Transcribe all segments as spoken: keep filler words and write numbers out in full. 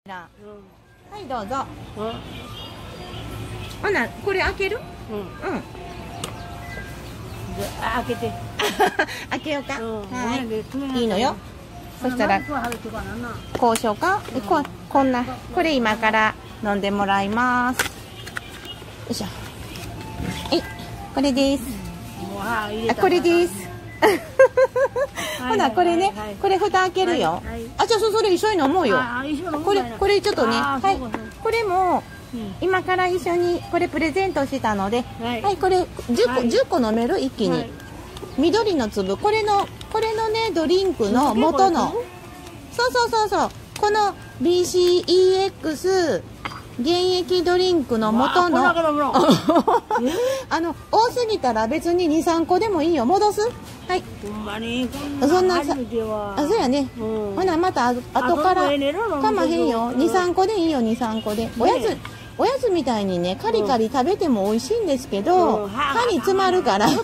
はい、どうぞ。ほな、これ開ける？うん。うん。 開けて。 開けようか。はい。いいのよ。そしたら、こうしようか。こ、こんな、これ今から飲んでもらいます。よいしょ。はい、これです。あ、これです。ほな、これね、これ蓋開けるよ。あ、じゃあ、それ一緒に飲もうよ。これ、これちょっとね、はい、これも。今から一緒にこれプレゼントしたので、はい、これじゅっこ、じゅっこ飲める一気に。緑の粒、これの、これのね、ドリンクの元の。そうそうそうそう、この ビーシーイーエックス 原液ドリンクの元の。あの、多すぎたら別にに、さんこでもいいよ。戻す？はい。そんなさ、あ、そうやね。ほな、また後から、かまへんよ。に、さんこでいいよ、に、さんこで。おやつ、おやつみたいにね、カリカリ食べても美味しいんですけど、歯に詰まるから。そう、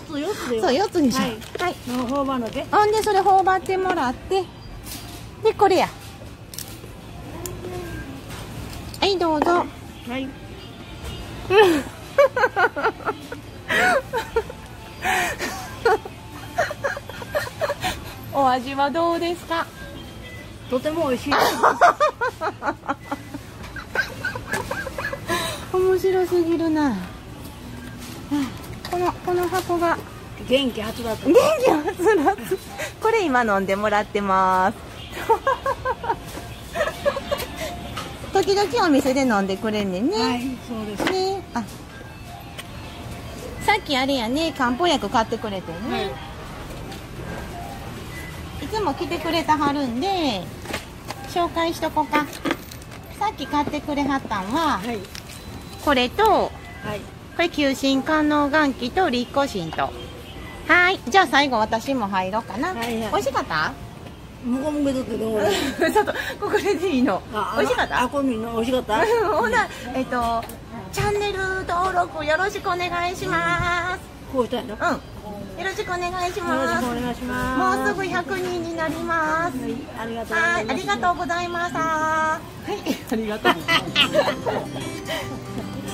よっつにしよう。はい。ほんで、それ頬張ってもらって、で、これや。はい、どうぞ。はい。お味はどうですか？ とても美味しい。 面白すぎるな。このこの箱が元気はつらつ。 元気はつらつ。これ今飲んでもらってます。時々お店で飲んでくれんねんね。 はい、そうですね。あ、さっきあれやね、漢方薬買ってくれてね。はい、いつも来てくれたはるんで紹介しとこうか。さっき買ってくれはったんは、はい、これと、はい、これ球心官能元気と立候心と。はい、じゃあ最後私も入ろうかな。はいはい、美味しかった？ もこもことってどう？ ちょっとここでいいの。美味しかった？ あ、これの美味しかった？ ほな、えっとチャンネル登録よろしくお願いします。 こうしたいの？うん。 よろしくお願いします。よろしくお願いします。もうすぐひゃくにんになります。はい、ありがとうございます。はい、ありがとうございました。はい、ありがとう。